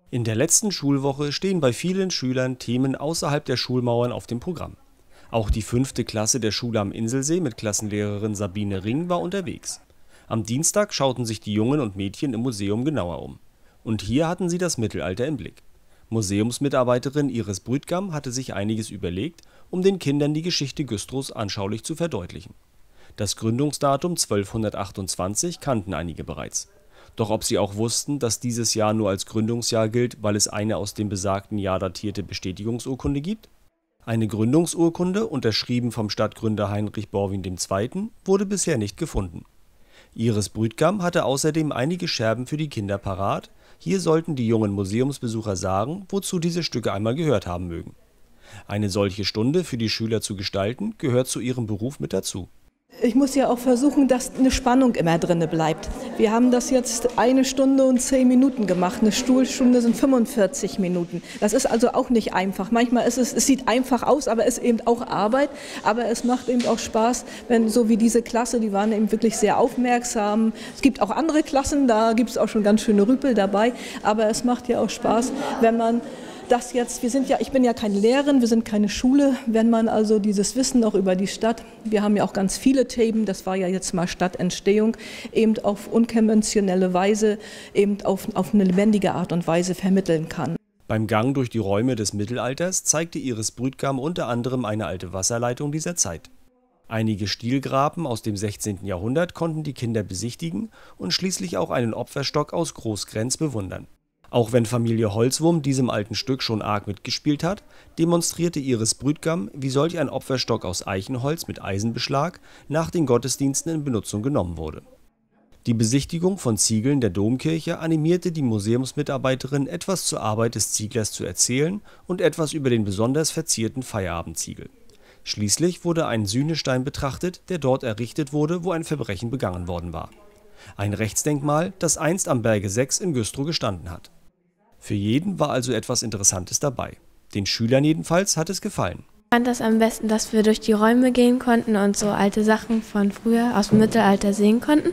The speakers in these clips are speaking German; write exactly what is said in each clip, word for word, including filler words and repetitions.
In der letzten Schulwoche stehen bei vielen Schülern Themen außerhalb der Schulmauern auf dem Programm. Auch die fünfte Klasse der Schule am Inselsee mit Klassenlehrerin Sabine Ring war unterwegs. Am Dienstag schauten sich die Jungen und Mädchen im Museum genauer um. Und hier hatten sie das Mittelalter im Blick. Museumsmitarbeiterin Iris Brütgam hatte sich einiges überlegt, um den Kindern die Geschichte Güstrows anschaulich zu verdeutlichen. Das Gründungsdatum zwölfhundertachtundzwanzig kannten einige bereits. Doch ob sie auch wussten, dass dieses Jahr nur als Gründungsjahr gilt, weil es eine aus dem besagten Jahr datierte Bestätigungsurkunde gibt? Eine Gründungsurkunde, unterschrieben vom Stadtgründer Heinrich Borwin der Zweite., wurde bisher nicht gefunden. Iris Brütgam hatte außerdem einige Scherben für die Kinder parat. Hier sollten die jungen Museumsbesucher sagen, wozu diese Stücke einmal gehört haben mögen. Eine solche Stunde für die Schüler zu gestalten, gehört zu ihrem Beruf mit dazu. Ich muss ja auch versuchen, dass eine Spannung immer drin bleibt. Wir haben das jetzt eine Stunde und zehn Minuten gemacht. Eine Stuhlstunde sind fünfundvierzig Minuten. Das ist also auch nicht einfach. Manchmal ist es, es sieht einfach aus, aber es ist eben auch Arbeit. Aber es macht eben auch Spaß, wenn so wie diese Klasse, die waren eben wirklich sehr aufmerksam. Es gibt auch andere Klassen, da gibt es auch schon ganz schöne Rüpel dabei. Aber es macht ja auch Spaß, wenn man das jetzt, wir sind ja, ich bin ja keine Lehrerin, wir sind keine Schule, wenn man also dieses Wissen auch über die Stadt, wir haben ja auch ganz viele Themen, das war ja jetzt mal Stadtentstehung, eben auf unkonventionelle Weise, eben auf, auf eine lebendige Art und Weise vermitteln kann. Beim Gang durch die Räume des Mittelalters zeigte Iris Brütgam unter anderem eine alte Wasserleitung dieser Zeit. Einige Stielgraben aus dem sechzehnten Jahrhundert konnten die Kinder besichtigen und schließlich auch einen Opferstock aus Großgrenz bewundern. Auch wenn Familie Holzwurm diesem alten Stück schon arg mitgespielt hat, demonstrierte Iris Brütgam, wie solch ein Opferstock aus Eichenholz mit Eisenbeschlag nach den Gottesdiensten in Benutzung genommen wurde. Die Besichtigung von Ziegeln der Domkirche animierte die Museumsmitarbeiterin, etwas zur Arbeit des Zieglers zu erzählen und etwas über den besonders verzierten Feierabendziegel. Schließlich wurde ein Sühnestein betrachtet, der dort errichtet wurde, wo ein Verbrechen begangen worden war. Ein Rechtsdenkmal, das einst am Berge sechs in Güstrow gestanden hat. Für jeden war also etwas Interessantes dabei. Den Schülern jedenfalls hat es gefallen. Ich fand das am besten, dass wir durch die Räume gehen konnten und so alte Sachen von früher aus dem Mittelalter sehen konnten.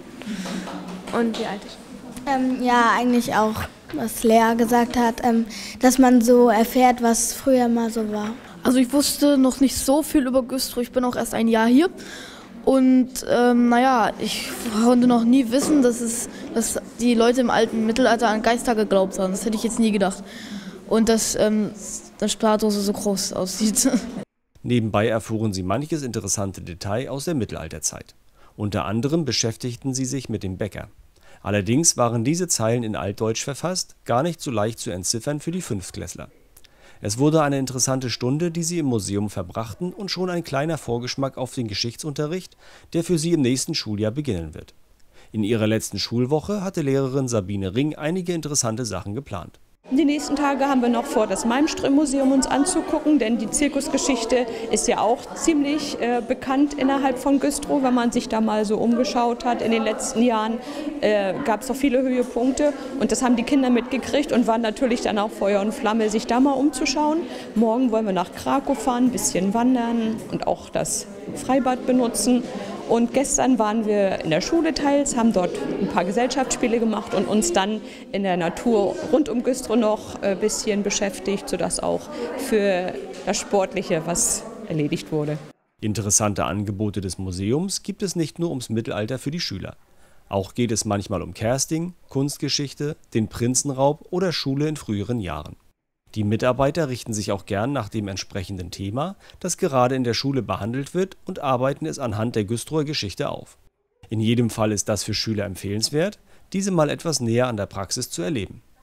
Und die alte ähm, Ja, eigentlich auch, was Lea gesagt hat, ähm, dass man so erfährt, was früher mal so war. Also ich wusste noch nicht so viel über Güstrow, ich bin auch erst ein Jahr hier. Und ähm, naja, ich konnte noch nie wissen, dass, es, dass die Leute im alten Mittelalter an Geister geglaubt haben. Das hätte ich jetzt nie gedacht. Und dass ähm, das Spardose so groß aussieht. Nebenbei erfuhren sie manches interessante Detail aus der Mittelalterzeit. Unter anderem beschäftigten sie sich mit dem Bäcker. Allerdings waren diese Zeilen in Altdeutsch verfasst, gar nicht so leicht zu entziffern für die Fünftklässler. Es wurde eine interessante Stunde, die sie im Museum verbrachten, und schon ein kleiner Vorgeschmack auf den Geschichtsunterricht, der für sie im nächsten Schuljahr beginnen wird. In ihrer letzten Schulwoche hatte Lehrerin Sabine Ring einige interessante Sachen geplant. Die nächsten Tage haben wir noch vor, das Malmström-Museum uns anzugucken, denn die Zirkusgeschichte ist ja auch ziemlich äh, bekannt innerhalb von Güstrow. Wenn man sich da mal so umgeschaut hat in den letzten Jahren, äh, gab es auch viele Höhepunkte und das haben die Kinder mitgekriegt und waren natürlich dann auch Feuer und Flamme, sich da mal umzuschauen. Morgen wollen wir nach Krakow fahren, ein bisschen wandern und auch das Freibad benutzen. Und gestern waren wir in der Schule teils, haben dort ein paar Gesellschaftsspiele gemacht und uns dann in der Natur rund um Güstrow noch ein bisschen beschäftigt, sodass auch für das Sportliche was erledigt wurde. Interessante Angebote des Museums gibt es nicht nur ums Mittelalter für die Schüler. Auch geht es manchmal um Kersting, Kunstgeschichte, den Prinzenraub oder Schule in früheren Jahren. Die Mitarbeiter richten sich auch gern nach dem entsprechenden Thema, das gerade in der Schule behandelt wird, und arbeiten es anhand der Güstrower Geschichte auf. In jedem Fall ist das für Schüler empfehlenswert, diese mal etwas näher an der Praxis zu erleben.